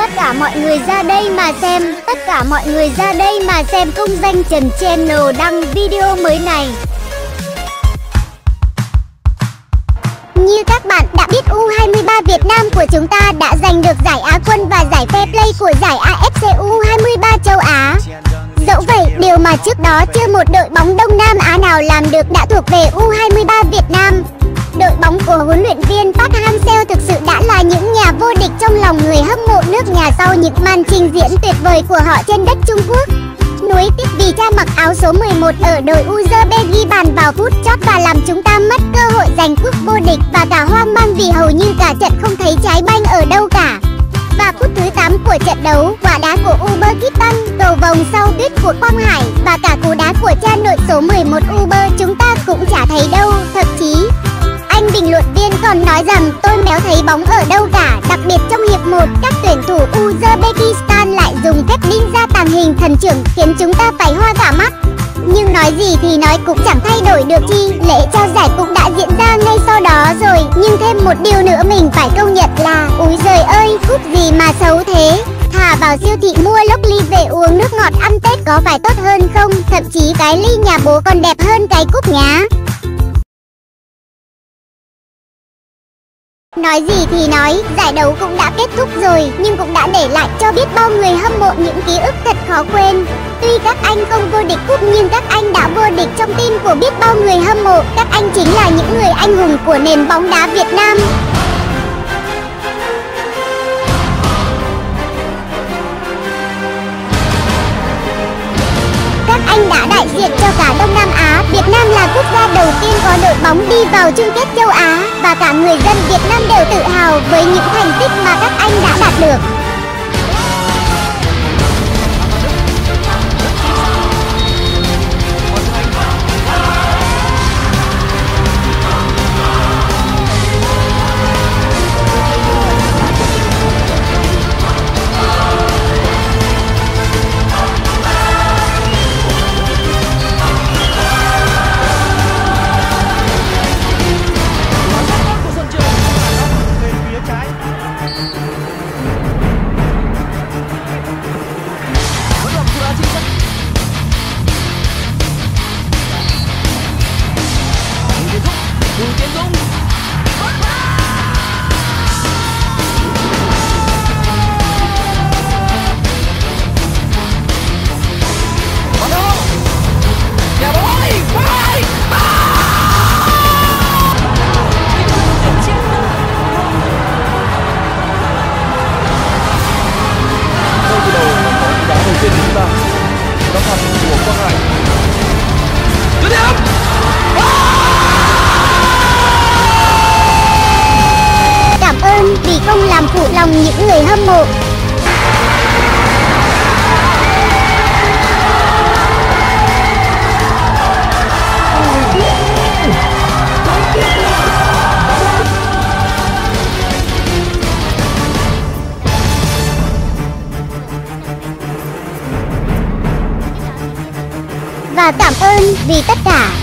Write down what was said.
Tất cả mọi người ra đây mà xem, tất cả mọi người ra đây mà xem công danh Trần Channel đăng video mới này. Như các bạn đã biết, U23 Việt Nam của chúng ta đã giành được giải Á quân và giải Fair Play của giải AFC U23 châu Á. Dẫu vậy, điều mà trước đó chưa một đội bóng Đông Nam Á nào làm được đã thuộc về U23 Việt Nam. Đội bóng của huấn luyện viên Park Hang-seo thực sự đã là những nhà vô địch trong lòng người hâm mộ nước nhà sau những màn trình diễn tuyệt vời của họ trên đất Trung Quốc. Nuối tiếc vì cha mặc áo số 11 ở đội Uzbek ghi bàn vào phút chót và làm chúng ta mất cơ hội giành cúp vô địch, và cả hoang mang vì hầu như cả trận không thấy trái banh ở đâu cả. Và phút thứ 8 của trận đấu, quả đá của Uzbekistan, cầu vòng sau tuyết của Quang Hải và cả cú đá của cha nội số 11 Uber chúng ta cũng chả thấy đâu. Thậm chí anh bình luận viên còn nói rằng tôi méo thấy bóng ở đâu cả. Đặc biệt trong hiệp 1, các tuyển thủ Uzbekistan lại dùng phép ninja tàng hình thần trưởng khiến chúng ta phải hoa cả mắt. Nhưng nói gì thì nói cũng chẳng thay đổi được chi, lễ trao giải cũng đã diễn ra ngay sau đó rồi. Nhưng thêm một điều nữa mình phải công nhận là úi giời ơi, cúp gì mà xấu thế. Thà vào siêu thị mua lốc ly về uống nước ngọt ăn Tết có phải tốt hơn không? Thậm chí cái ly nhà bố còn đẹp hơn cái cúp nhá. Nói gì thì nói, giải đấu cũng đã kết thúc rồi, nhưng cũng đã để lại cho biết bao người hâm mộ những ký ức thật khó quên. Tuy các anh không vô địch cúp nhưng các anh đã vô địch trong tim của biết bao người hâm mộ. Các anh chính là những người anh hùng của nền bóng đá Việt Nam. Các anh đã đại diện cho cả Đông Nam Á. Việt Nam là quốc gia đầu tiên có đội bóng đi vào chung kết châu Á, và cả người dân Việt Nam đều tự hào với những thành tích mà các anh đã đạt được. Cảm ơn vì không làm phụ lòng những người hâm mộ. Và cảm ơn vì tất cả.